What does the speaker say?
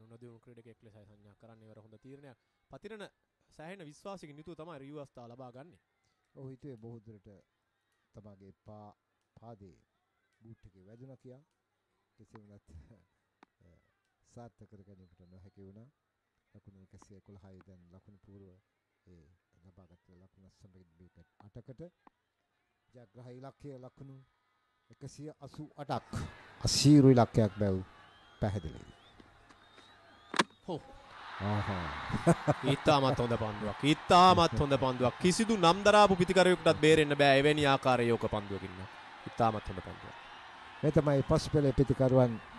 නොදියුණු ක්‍රීඩකයෙක් ලෙසයි සංඥා කරන්නේ. ඉවර හොඳ තීරණයක්. පතිරණ සෑහෙන විශ්වාසයකින් යුතුව තමයි රියව් අවස්ථාව ලබා ගන්නේ. ඔව් හිතුවේ බොහෝ දුරට තමගේ පාදයේ බූට් එකේ වැදුණා කියලා. කෙසේ වුණත් සාර්ථක කර ගැනීමට නොහැකි වුණා. ලකුණු 111යි දැන් ලකුණු පූර්ව ඒ ලබාගත් ලකුණු සම්බන්ධ 8කට ජයග්‍රහ ඉලක්කය ලකුණු 188ක් අසීරු ඉලක්කයක් බැව් පැහැදිලියි. හො ඊටමත් හොඳ පන්දුවක්. ඊටමත් හොඳ පන්දුවක්. කිසිදු නම් දරාපු පිටිකරුවෙකුටත් බේරෙන්න බෑ එවැනි ආකාරයේ යෝක පන්දුවකින්. ඊටමත් හොඳ පන්දුවක්. මේ තමයි පස්පෙලේ පිටිකරුවන්